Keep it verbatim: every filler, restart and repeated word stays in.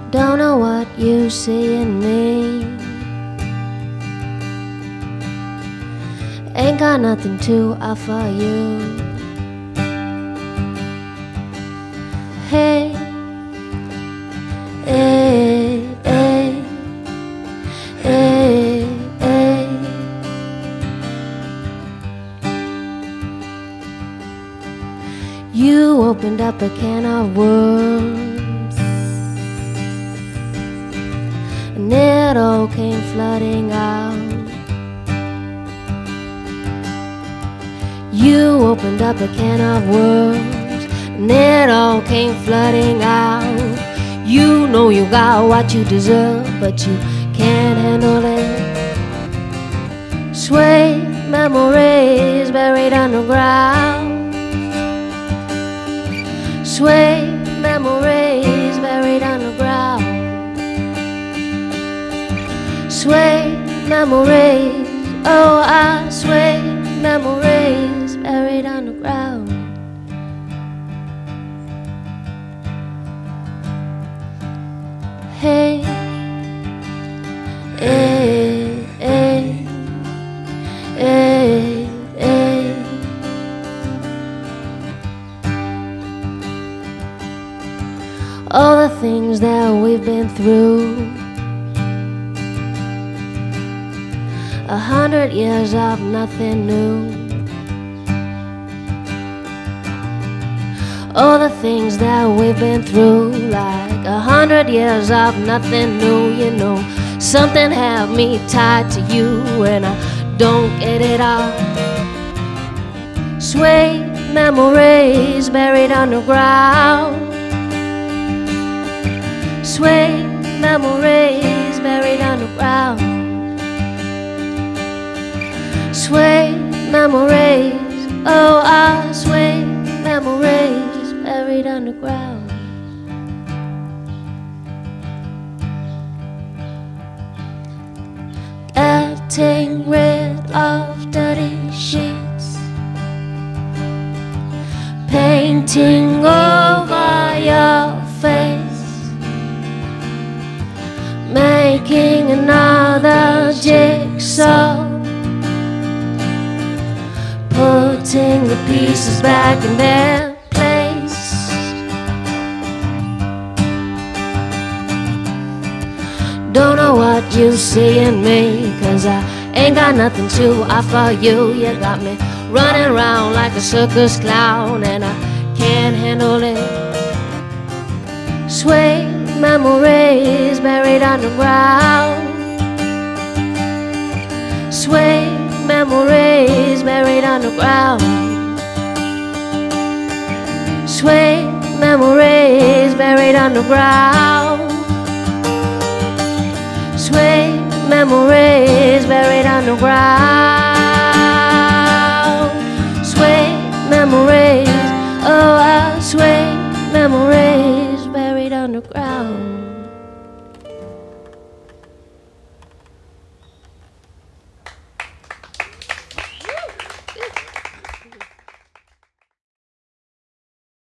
Don't know what you see in me. Ain't got nothing to offer you. Hey, hey, hey, hey, hey. You opened up a can of worms, and it all came flooding out. You opened up a can of worms, and it all came flooding out. You know you got what you deserve, but you can't handle it. Sweet memories buried underground. Sweet memories buried underground. Sweet memories, oh, I sweet memories buried underground. Hey, hey, hey, hey, hey. All the things that we've been through, a hundred years of nothing new. All the things that we've been through, like a hundred years of nothing new. You know, something had me tied to you, and I don't get it all. Sweet memories buried underground. Sweet memories buried underground. Sweet memories, oh, our sweet memories buried underground. Getting rid of dirty sheets, painting over your face, making another jigsaw, putting the pieces back in their place. Don't know what you see in me, 'cause I ain't got nothing to offer you. You got me running around like a circus clown, and I can't handle it. Sweet memories buried underground. Sweet memories buried underground. Sweet memories buried underground. Sweet memories buried underground. Sweet memories, oh, our sweet memories buried underground.